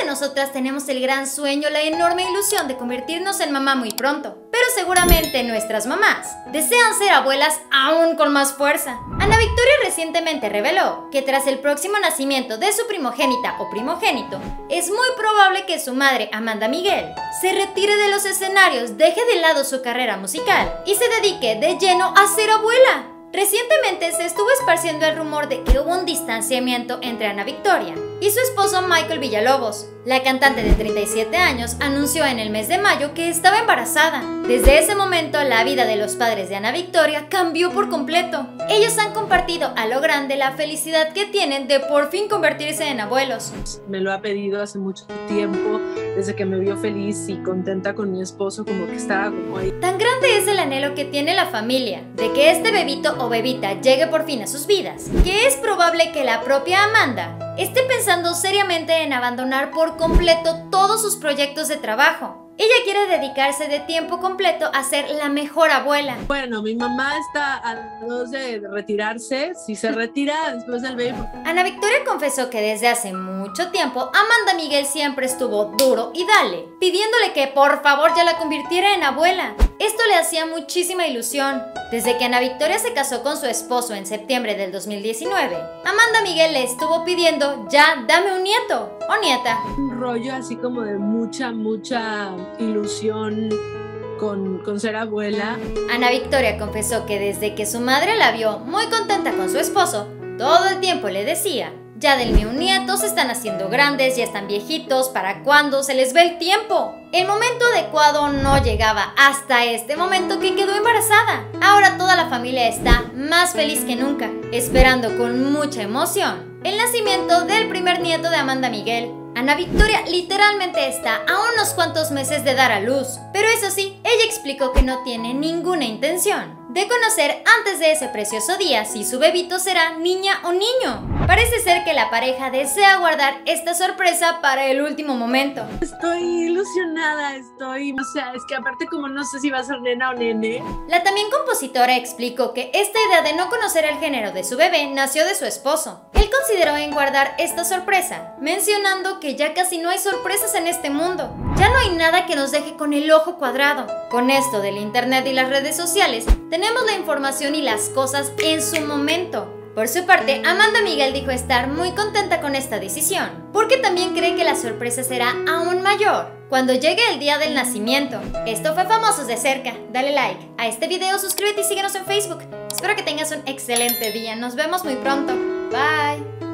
nosotras tenemos el gran sueño, la enorme ilusión de convertirnos en mamá muy pronto, pero seguramente nuestras mamás desean ser abuelas aún con más fuerza. Ana Victoria recientemente reveló que tras el próximo nacimiento de su primogénita o primogénito, es muy probable que su madre, Amanda Miguel, se retire de los escenarios, deje de lado su carrera musical y se dedique de lleno a ser abuela. Recientemente se estuvo esparciendo el rumor de que hubo un distanciamiento entre Ana Victoria y su esposo Michael Villalobos. La cantante de 37 años anunció en el mes de mayo que estaba embarazada. Desde ese momento, la vida de los padres de Ana Victoria cambió por completo. Ellos han compartido a lo grande la felicidad que tienen de por fin convertirse en abuelos. Me lo ha pedido hace mucho tiempo, desde que me vio feliz y contenta con mi esposo, como que estaba como ahí. Tan grande es el anhelo que tiene la familia de que este bebito o bebita llegue por fin a sus vidas, que es probable que la propia Amanda esté pensando seriamente en abandonar por completo todos sus proyectos de trabajo. Ella quiere dedicarse de tiempo completo a ser la mejor abuela. Bueno, mi mamá está a 2 de retirarse. Si se retira después del baby. Ana Victoria confesó que desde hace mucho tiempo Amanda Miguel siempre estuvo duro y dale, pidiéndole que por favor ya la convirtiera en abuela. Esto le hacía muchísima ilusión. Desde que Ana Victoria se casó con su esposo en septiembre del 2019, Amanda Miguel le estuvo pidiendo ya dame un nieto o nieta. Un rollo así como de mucha ilusión con ser abuela. Ana Victoria confesó que desde que su madre la vio muy contenta con su esposo, todo el tiempo le decía: ya denme un nieto, se están haciendo grandes, ya están viejitos, ¿para cuándo se les ve el tiempo? El momento adecuado no llegaba hasta este momento que quedó embarazada. Ahora toda la familia está más feliz que nunca, esperando con mucha emoción el nacimiento del primer nieto de Amanda Miguel. Ana Victoria literalmente está a unos cuantos meses de dar a luz, pero eso sí, ella explicó que no tiene ninguna intención de conocer antes de ese precioso día si su bebito será niña o niño. Parece ser que la pareja desea guardar esta sorpresa para el último momento. Estoy ilusionada, o sea, es que aparte como no sé si va a ser nena o nene. La también compositora explicó que esta idea de no conocer el género de su bebé nació de su esposo. Él consideró en guardar esta sorpresa, mencionando que ya casi no hay sorpresas en este mundo. Ya no hay nada que nos deje con el ojo cuadrado. Con esto del internet y las redes sociales, tenemos la información y las cosas en su momento. Por su parte, Amanda Miguel dijo estar muy contenta con esta decisión, porque también cree que la sorpresa será aún mayor cuando llegue el día del nacimiento. Esto fue Famosos de Cerca. Dale like a este video, suscríbete y síguenos en Facebook. Espero que tengas un excelente día. Nos vemos muy pronto. Bye.